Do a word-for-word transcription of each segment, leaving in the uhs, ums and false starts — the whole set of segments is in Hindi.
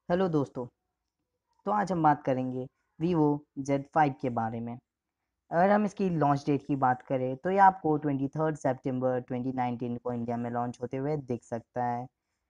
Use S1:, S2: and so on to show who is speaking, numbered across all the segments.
S1: हेलो दोस्तों। तो आज हम बात करेंगे वीवो जेड फाइव के बारे में। अगर हम इसकी लॉन्च डेट की बात करें तो ये आपको ट्वेंटी थर्ड सितंबर ट्वेंटी नाइनटीन को इंडिया में लॉन्च होते हुए दिख सकता है।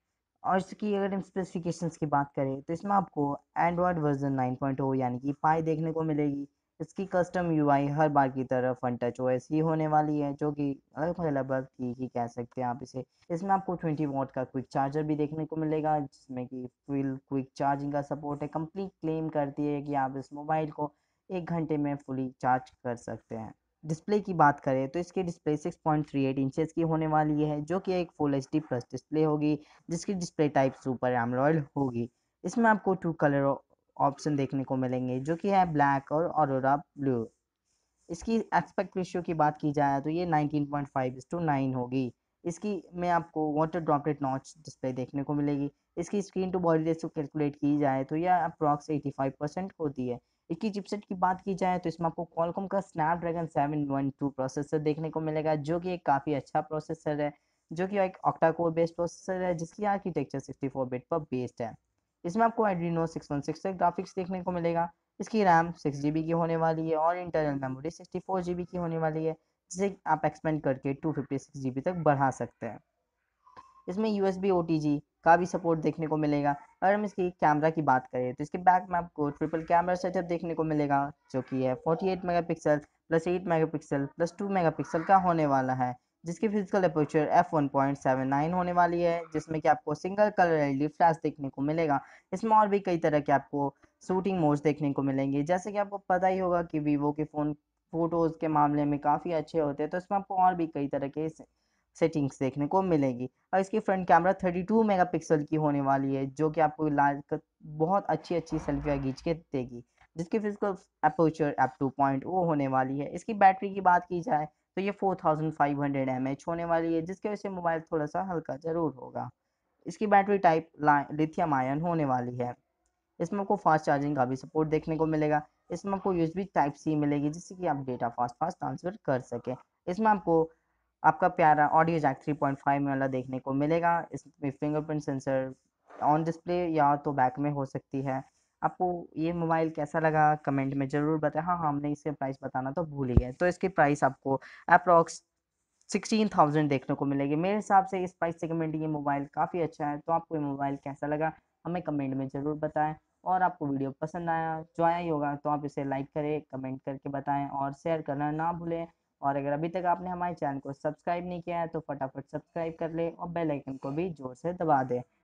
S1: और इसकी अगर हम स्पेसिफिकेशंस की बात करें तो इसमें आपको Android version nine point zero यानी कि पाई देखने को मिलेगी। इसकी कस्टम यूआई हर बार की तरह फन टच ओएस ही होने वाली है, जो कि अलग अलग ठीक ही कह सकते हैं आप इसे। इसमें आपको ट्वेंटी वॉट का क्विक चार्जर भी देखने को मिलेगा, जिसमें कि फुल क्विक चार्जिंग का सपोर्ट है। कंप्लीट क्लेम करती है कि आप इस मोबाइल को एक घंटे में फुली चार्ज कर सकते हैं। डिस्प्ले की बात करें तो इसकी display six point three eight inches की होने वाली है, जो कि एक full H D plus display होगी, जिसकी डिस्प्ले टाइप सुपर एमोलेड होगी। इसमें आपको टू कलर ऑप्शन देखने को मिलेंगे, जो कि है ब्लैक और ऑरोरा ब्लू। इसकी एस्पेक्ट रेशियो की बात की जाए तो ये nineteen point five to nine होगी। इसकी में आपको वाटर ड्रॉपलेट नॉच डिस्प्ले देखने को मिलेगी। इसकी screen to body ratio calculate की जाए तो यह अप्रॉक्स एटी फाइव परसेंट होती है। इसकी चिपसेट की बात की जाए तो इसमें आपको क्वालकॉम का Snapdragon seven one two processor देखने को मिलेगा, जो कि एक काफ़ी अच्छा प्रोसेसर है, जो कि एक ऑक्टा कोर बेस्ड प्रोसेसर है, जिसकी आर्किटेक्चर सिक्सटी फोर बिट पर बेस्ड है। इसमें आपको Adreno six one six graphics देखने को मिलेगा। इसकी रैम सिक्स जी बी की होने वाली है और internal memory sixty four G B की होने वाली है, जिसे आप एक्सपेंड करके two fifty six G B तक बढ़ा सकते हैं। इसमें U S B O T G का भी सपोर्ट देखने को मिलेगा। अगर हम इसकी कैमरा की बात करें तो इसके बैक में आपको ट्रिपल कैमरा सेटअप देखने को मिलेगा, जो कि है forty eight megapixel plus eight megapixel plus two megapixel का होने वाला है, जिसकी physical aperture F one point seven nine होने वाली है, जिसमें कि आपको single colour L E D flash देखने को मिलेगा। इसमें और भी कई तरह के आपको शूटिंग मोड्स देखने को मिलेंगे। जैसे कि आपको पता ही होगा कि वीवो के फ़ोन फोटोज़ के मामले में काफ़ी अच्छे होते हैं, तो इसमें आपको और भी कई तरह के सेटिंग्स देखने को मिलेगी। और इसकी front camera thirty two megapixel की होने वाली है, जो कि आपको लाज बहुत अच्छी अच्छी सेल्फियाँ खींच के देगी, जिसकी physical aperture F two point O होने वाली है। इसकी बैटरी की बात की जाए तो ये four thousand five hundred M H होने वाली है, जिसकी वजह से मोबाइल थोड़ा सा हल्का ज़रूर होगा। इसकी बैटरी टाइप लिथियम आयन होने वाली है। इसमें आपको फास्ट चार्जिंग का भी सपोर्ट देखने को मिलेगा। इसमें आपको U S B type C मिलेगी, जिससे कि आप डेटा फास्ट फास्ट ट्रांसफर कर सकें। इसमें आपको आपका प्यारा audio jack three point five में वाला देखने को मिलेगा। इसमें फिंगरप्रिंट सेंसर ऑन डिस्प्ले या तो बैक में हो सकती है। आपको ये मोबाइल कैसा लगा कमेंट में ज़रूर बताएं। हाँ हाँ हमने इसके प्राइस बताना तो भूल ही गए। तो इसकी प्राइस आपको अप्रॉक्स सिक्सटीन थाउजेंड देखने को मिलेगी। मेरे हिसाब से इस प्राइस सेगमेंट ये मोबाइल काफ़ी अच्छा है। तो आपको ये मोबाइल कैसा लगा हमें कमेंट में ज़रूर बताएं। और आपको वीडियो पसंद आया जो आया ही होगा तो आप इसे लाइक करें, कमेंट करके बताएं और शेयर करना ना भूलें। और अगर अभी तक आपने हमारे चैनल को सब्सक्राइब नहीं किया है तो फटाफट सब्सक्राइब कर लें और बेल आइकन को भी जोर से दबा दें।